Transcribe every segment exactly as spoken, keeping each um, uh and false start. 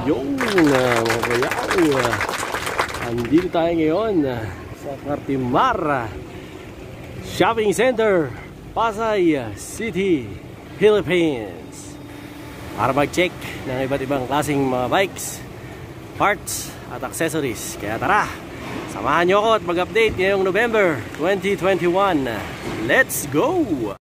Yung uh, mga bayaw, uh, andito tayo ngayon uh, sa Cartimar uh, Shopping Center, Pasay City, Philippines, para mag-check ng iba't ibang klaseng mga bikes, parts at accessories. Kaya tara, samahan nyo ako at mag-update ngayong November twenty twenty-one. Let's go!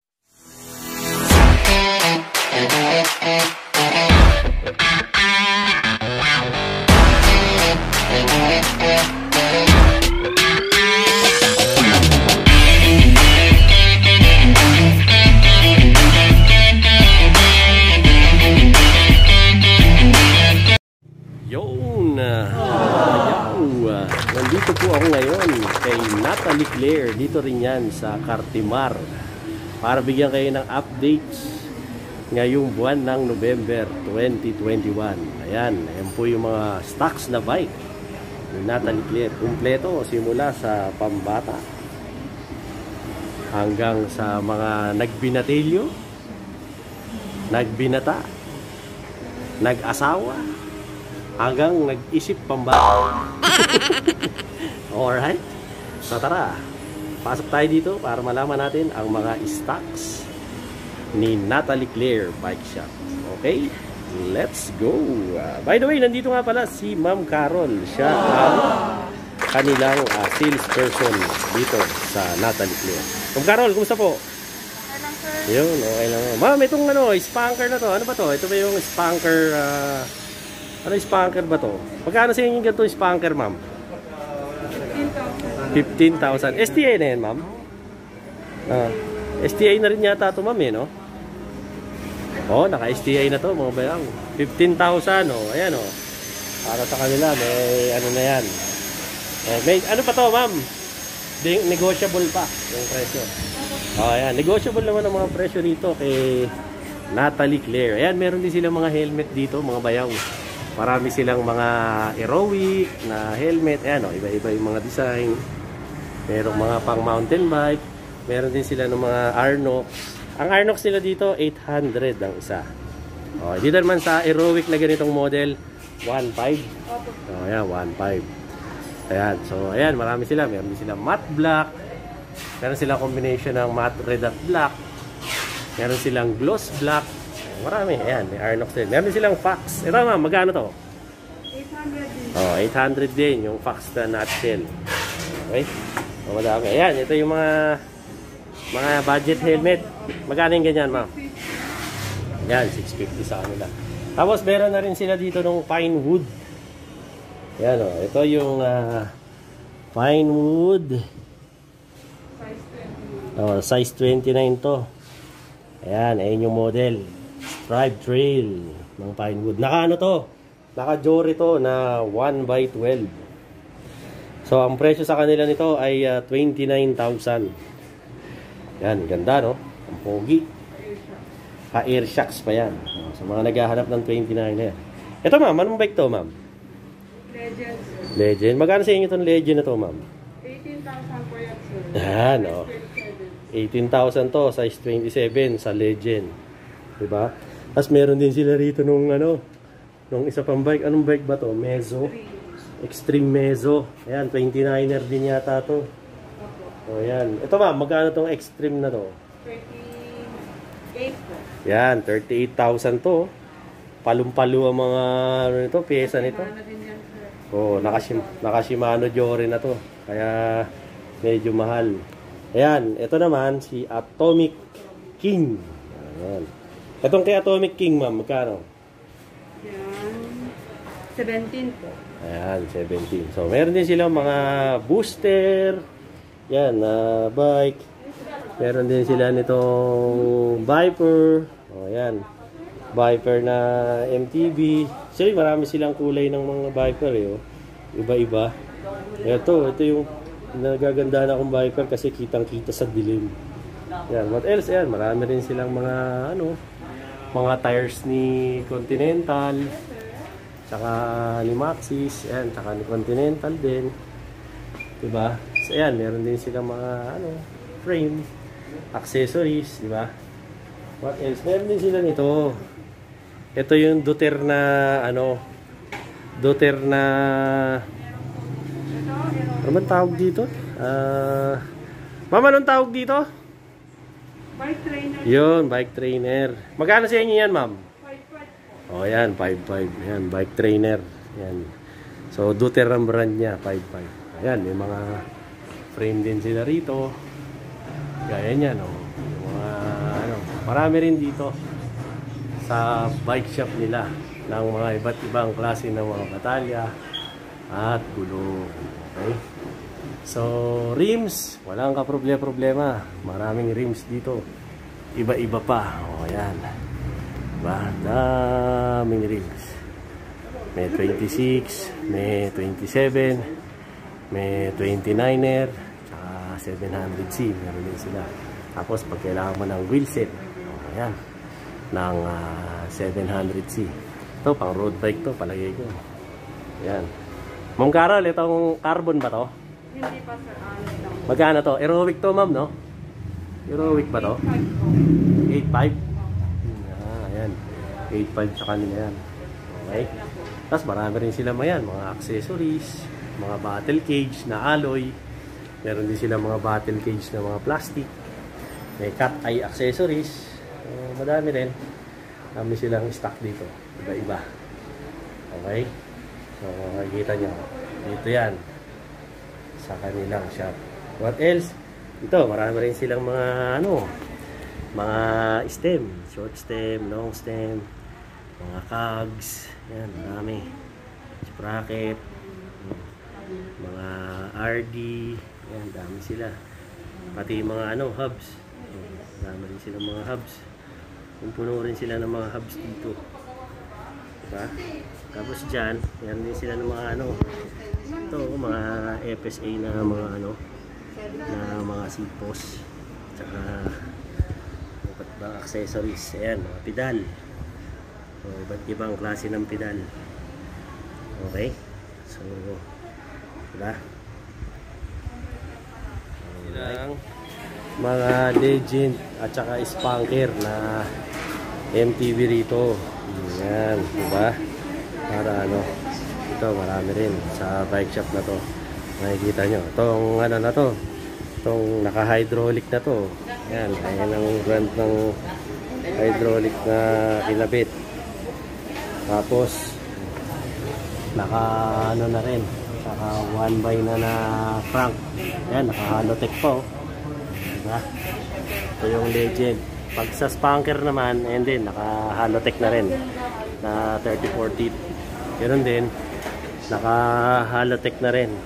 Yun, ayaw. Nandito po ako ngayon kay Natalie Claire. Dito rin yan sa Cartimar, para bigyan kayo ng updates ngayong buwan ng November twenty twenty-one. Ayan, ayan po yung mga stocks na bike ni Natalie Claire. Kumpleto simula sa pambata hanggang sa mga nagbinatilyo, nagbinata, nag-asawa, hanggang nag-isip pambata. Alright, so tara, pasok tayo dito para malaman natin ang mga stocks ni Natalie Claire Bike Shop. Okay, let's go. Uh, by the way, nandito nga pala si Ma'am Carol. Siya ang kanilang uh, sales person dito sa Natalie Claire. Ma'am Carol, kumusta po? Okay lang, sir. Yun, okay lang. Ma'am, itong ano, spanker na to, ano ba to? Ito ba yung spanker, uh, ano yung spanker ba to? Pagkano sa inyo ganito yung spanker, ma'am? fifteen thousand. S T A na yan, ma'am? Uh, S T A na rin yata ito, ma'am, eh, no? Oh, naka-S T A na to, mga bayang. fifteen thousand, oh. Ayan, oh. Para sa kanila, may ano na yan. Eh, may, ano pa to, ma'am? Negotiable pa yung presyo. Oh, ayan. Negotiable naman ang mga presyo dito kay Natalie Claire. Ayan, meron din silang mga helmet dito, mga bayaw. Marami silang mga heroic na helmet. Ayan, oh, iba-iba yung mga design. Merong mga pang mountain bike. Meron din sila ng mga Arnox. Ang Arnox nila dito, eight hundred ang isa. Oh, dito naman sa heroic na ganitong model, one five. Oh, ayan, one five. Ayan, so ayan, marami sila. Meron din sila matte black. Meron silang combination ng matte red at black. Meron silang gloss black. Marami, ayan, may Arnox din. Meron din silang Fox. Ito, ma'am, magkano to? eight hundred din. Oh, eight hundred din yung Fox na nutshell. Okay? O, madami. Ayan, ito yung mga mga budget helmet. Magkano yung ganyan, ma'am? Ayan, six fifty sa kanila. Tapos, meron na rin sila dito ng pine wood. Ayan, o. Ito yung uh, pine wood. Size twenty. Oh, size twenty-nine to. Ayan, ayan yung model. Stripe trail ng pine wood. Naka ano to? Naka Jory to na one by twelve. So, ang presyo sa kanila nito ay uh, twenty-nine thousand. Yan, ganda, no? Ang pogi. Ha-air shocks pa yan. So, mga naghahanap ng twenty-nine na yan. Ito, ma'am. Anong bike to, ma'am? Legend, sir. Legend. Magkano sa inyo itong Legend na to, ma'am? eighteen thousand po yan, sir. Yan, no? twenty-seven. eighteen thousand to. Size twenty-seven sa Legend. Diba? Tapos, meron din sila rito nung, ano, nung isa pang bike. Anong bike ba to? Mezzo. Extreme Mezzo. Ayan, twenty-niner din yata to. O, ayan. Ito, ma'am, magkano tong Extreme na to? thirty-eight po. Yan, thirty-eight thousand to. Palum-palo ang mga ano nito, pyesa nito. Ano din yan, sir? Oh, nakashim nakashimano Jory na to. Kaya medyo mahal. Ayan, ito naman si Atomic King. Ayan. Itong kay Atomic King, ma'am, magkano? Yan. seventeen po. Ayan, seventeen. So, meron din silang mga booster. Yan, na uh, bike. Meron din sila nitong Viper. O, ayan. Viper na M T B. So, marami silang kulay ng mga Viper, eh. Oh. Iba-iba. Ito, ito yung nagaganda na akong Viper kasi kitang-kita sa dilim. Yan, what else? Ayan, marami rin silang mga, ano, mga tires ni Continental. Tsaka ni Maxxis. Ayan, tsaka ni Continental din. Diba? So, ayan, meron din silang mga, ano, frame, accessories, diba? What else? Meron din sila nito. Ito yung Duter na, ano, Duter na... Ito, aerobic. Ano man tawag dito? Ah... ma'am, anong tawag dito? Bike trainer. Yun, bike trainer. Magkano sa inyo yan, ma'am? five five po. O, oh, yan, five five. Yan, bike trainer. Yan. So, Duter ang brand niya, five five. Ayan, may mga frame din sila rito. Gaya niyan, oh. Yung mga, ano, marami rin dito sa bike shop nila ng mga iba't ibang klase ng mga batalya at gulong. Okay? So, rims, walang kaproblema-problema. Maraming rims dito. Iba-iba pa. O, ayan. Diba? Daming rims. May twenty-six, may twenty-seven, may twenty-niner, tsaka seven hundred C. Meron din sila. Tapos, pag kailangan mo ng wheel set, o, ayan, ng uh, seven hundred C. Ito, pang road bike to, palagay ko. Ayan. Ma'am Carol, itong carbon ba to? Hindi pa sir, ano lang. Magkano to? Aerobic to, ma'am, no? Aerobic ba to? five po. eight five? Ah, ayan. eight five sa kanila yan. Okay? Tapos marami rin sila mayan, mga accessories, mga battle cage na alloy. Meron din sila mga battle cage na mga plastic. May cat eye accessories. Uh, madami rin. Dami silang stock dito. Iba-iba. Okay? So, makikita nyo. Dito yan. Sa kanilang shop. What else? Ito, marami rin silang mga ano, mga stem. Short stem, long stem, mga cogs. Yan, marami. Sprocket. Mga R D. Yan, dami sila. Pati mga ano, hubs. Dami rin silang mga hubs. Puno rin sila ng mga hubs dito. Diba? Tapos dyan, yan din sila ng mga ano, ito, mga F S A na mga ano, na mga sipos. Tsaka, iba't ibang accessories. Ayan, mga pedal. So, iba't ibang klase ng pedal. Okay? So, diba? Ilang mga legend at saka spanker na M T V rito. Yan, diba? Para ano, ito marami rin sa bike shop na to. Makikita nyo, itong ano na to, itong naka-hydraulic na to. Yan, ayan ang brand ng hydraulic na kinabit. Tapos, naka ano na rin, naka one by na na crank. Yan, naka-halotech po. Diba? Ito yung legend. Pag sa spanker naman, ayan din, naka-halotech na rin na thirty-four teeth. Ganoon din, naka-halotech na rin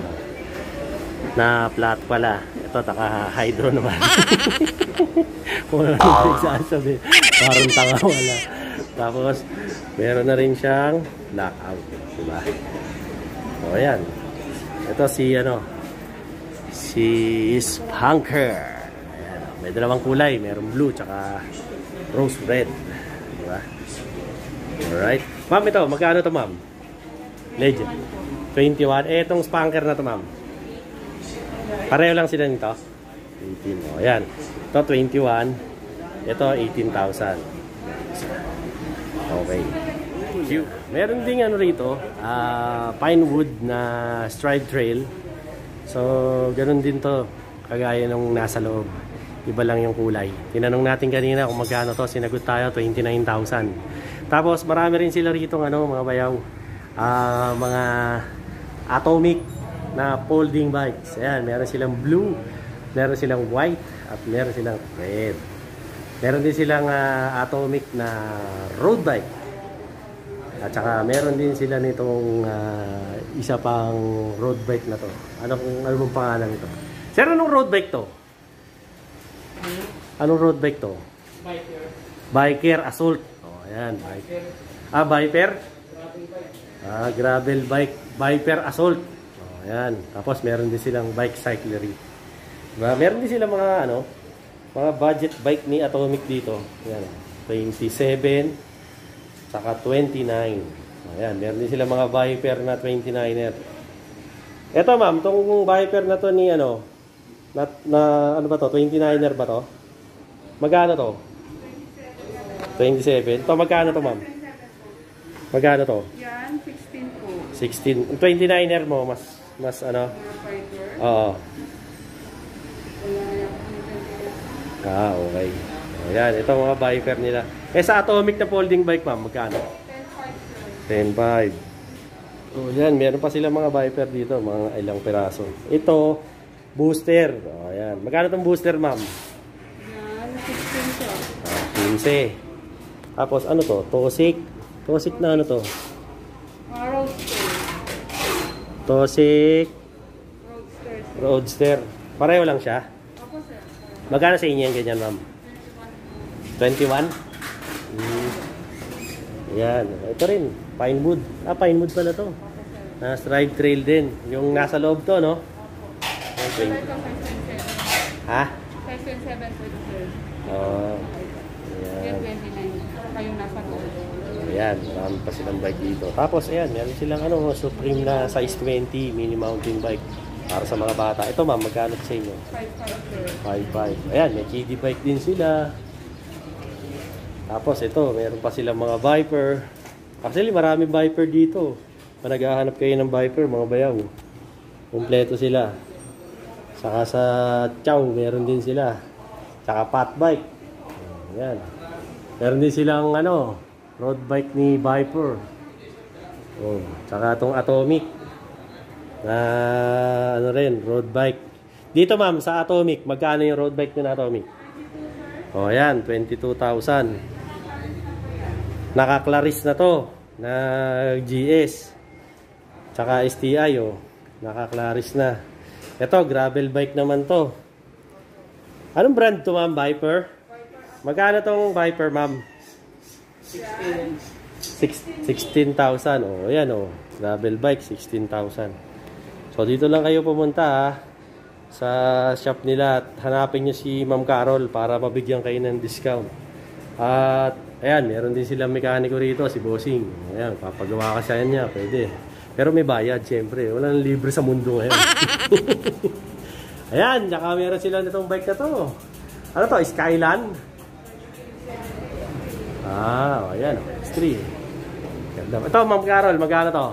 na flat pala. Ito, naka-hydro naman. Wala nang nagsasabi. Parang tanga wala. Tapos, meron na rin siyang blackout. Diba? O, ayan. Ito si, ano, si Spanker. Ayan. May dalawang kulay. Merong blue, tsaka rose red. Diba? Alright. Ma'am, ito. Magkano to, ma'am? Legend. twenty-one. Eh, itong Spanker na to, ma'am. Pareho lang sila nito. eighteen. O, ayan. Ito, twenty-one. Ito, eighteen thousand. Okay. Meron ding ano rito, uh, pine wood na stride trail. So, ganun din to. Kagaya nung nasa loob. Iba lang yung kulay. Tinanong natin kanina kung magkano to. Sinagot tayo, twenty-nine thousand. Tapos, marami rin sila rito, ano, mga bayaw. Uh, mga atomic na folding bikes. Ayan, meron silang blue, meron silang white, at meron silang red. Meron din silang uh, atomic na road bike. At saka meron din sila nitong uh, isa pang road bike na to. Ano kung ano bang pangalan nito? Sir, anong road bike to? Anong road bike to? Biker. Biker Assault. Oh, ayan, Biker. Ah, Viper? Ah, gravel bike, Viper Assault. Oh, ayan. Tapos meron din silang bike cyclery. Diba? Meron din silang mga ano, mga budget bike ni Atomic dito. Ayan, twenty-seven saka twenty-nine. Ayan, meron din sila mga Viper na twenty-niner. Ito ma'am, tong Viper na to ni ano, na, na ano ba to? twenty-niner ba to? Magkano to? twenty-seven. To magkano to ma'am? Magkano to? Yan, sixteen po. sixteen, twenty-niner mo, mas, mas ano? Fighter. Oo. Wala yung twenty-eight. Ah, okay. Ayan, ito mga Viper nila. Eh, sa Atomic na folding bike, ma'am, magkano? ten five sir. ten five. So, yan, meron pa sila mga Viper dito, mga ilang piraso. Ito, booster. O, ayan. Magkano tong booster, ma'am? Yan, sixteen siya. Ah, fifteen. Tapos, ano to? Tosik. Tosik na ano to? Mga roadster. Tosik. Roadster. sir. Roadster. Pareho lang siya. Opo sir. Magkano sa inyo yung ganyan, ma'am? twenty-one? Hmm. Yan. Ito rin. Pinewood. Ah, Pinewood pala to. Na Strive Trail din. Yung nasa loob to, no? Okay. Ito seven. Ha? seven po sir. Oh. Yan Ayan. twenty-nine. Kayong nasa loob. Ayan. Marami pa silang bike dito. Tapos, ayan. Meron silang ano, Supreme na size twenty mini mountain bike. Para sa mga bata. Ito, ma'am. Magkano sa inyo? five five sir. five five. Ayan. May kiddie bike din sila. Tapos, ito. Meron pa silang mga Viper. Actually, marami Viper dito. Kung naghahanap kayo ng Viper, mga bayaw. Kompleto sila. Saka sa Chow, meron din sila. Saka Fat Bike. Ayan. Meron din silang ano, road bike ni Viper. Oh, saka itong Atomic. Na ano rin, road bike. Dito ma'am, sa Atomic, magkano yung road bike nyo na Atomic? Oh, ayan, twenty-two thousand. Naka-Claris na to. Na G S. Tsaka S T I, oh. Naka-Claris na. Ito, gravel bike naman to. Anong brand to, ma'am? Viper? Magkano tong Viper, ma'am? sixteen thousand. Oh, ayan, oh. Gravel bike, sixteen thousand. So, dito lang kayo pumunta, ha. Sa shop nila at hanapin nyo si Ma'am Carol para mabigyan kayo ng discount. At, ayan, meron din silang mekaniko rito, si Bossing. Ayan, papagawa ka sa niya, pwede. Pero may bayad, syempre. Walang libre sa mundo ngayon. Ayan, tsaka meron sila nitong bike na to. Ano to? Skyland? Ah, ayan. S three. Ganda. Ito, Ma'am Carol, magkano to?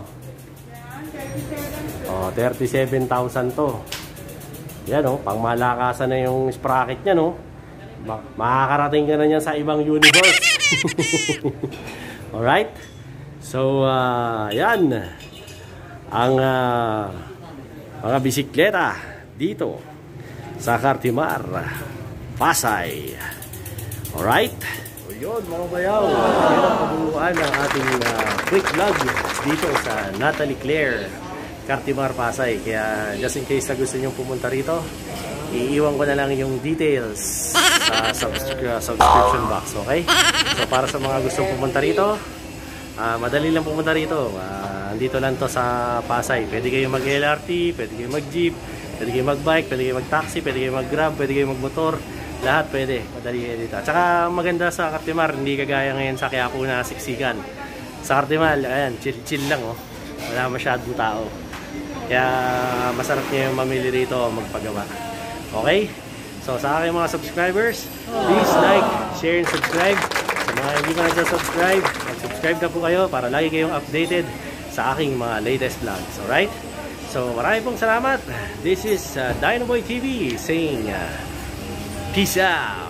Oh, thirty-seven thousand to. Yan, oh. Pang malakasan na yung sprocket niya, no? Makakarating ka na niyan sa ibang universe. Alright? So, uh, yan. Ang uh, mga bisikleta dito sa Cartimar, Pasay. Alright? So, yun, mga bayaw. Yan ang kabuuan ng ating uh, quick vlog dito sa Natalie Claire, Cartimar, Pasay. Kaya just in case na gusto nyo pumunta rito, iiwan ko na lang yung details sa subscri subscription box, okay? So para sa mga gustong pumunta rito, uh, madali lang pumunta rito. Uh, andito lang to sa Pasay. Pwede kayo mag-L R T, pwede kayo mag-jeep, pwede kayo mag-bike, pwede kayo mag-taxi, pwede kayo mag-grab, pwede kayo mag-motor. Lahat pwede. Madali kayo dito. At saka maganda sa Cartimar, hindi kagaya ngayon sa Quiapo na siksikan. Sa Cartimar, ayan, chill-chill lang, oh. Wala masyadong tao. Kaya masarap nyo yung mamili rito magpagawa. Okay? So sa aking mga subscribers, please like, share, and subscribe. Sa mga hindi pa nag-subscribe, mag-subscribe na po kayo para lagi kayong updated sa aking mga latest vlogs. Alright? So maraming pong salamat. This is uh, Dinoboy T V saying uh, peace out.